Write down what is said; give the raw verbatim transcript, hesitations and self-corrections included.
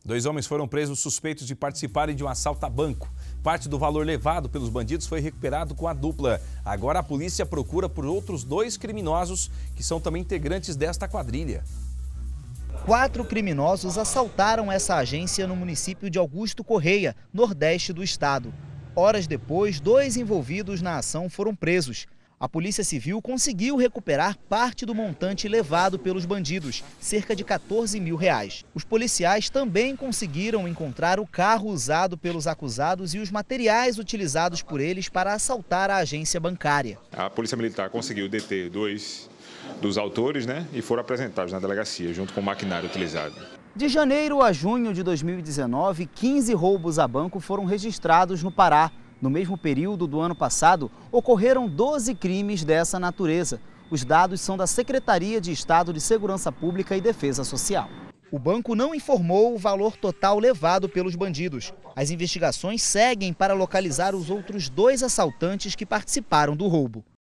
Dois homens foram presos suspeitos de participarem de um assalto a banco. Parte do valor levado pelos bandidos foi recuperado com a dupla. Agora a polícia procura por outros dois criminosos que são também integrantes desta quadrilha. Quatro criminosos assaltaram essa agência no município de Augusto Correia, nordeste do estado. Horas depois, dois envolvidos na ação foram presos. A Polícia Civil conseguiu recuperar parte do montante levado pelos bandidos, cerca de quatorze mil reais. Os policiais também conseguiram encontrar o carro usado pelos acusados e os materiais utilizados por eles para assaltar a agência bancária. A Polícia Militar conseguiu deter dois dos autores, né, e foram apresentados na delegacia, junto com o maquinário utilizado. De janeiro a junho de dois mil e dezenove, quinze roubos a banco foram registrados no Pará. No mesmo período do ano passado, ocorreram doze crimes dessa natureza. Os dados são da Secretaria de Estado de Segurança Pública e Defesa Social. O banco não informou o valor total levado pelos bandidos. As investigações seguem para localizar os outros dois assaltantes que participaram do roubo.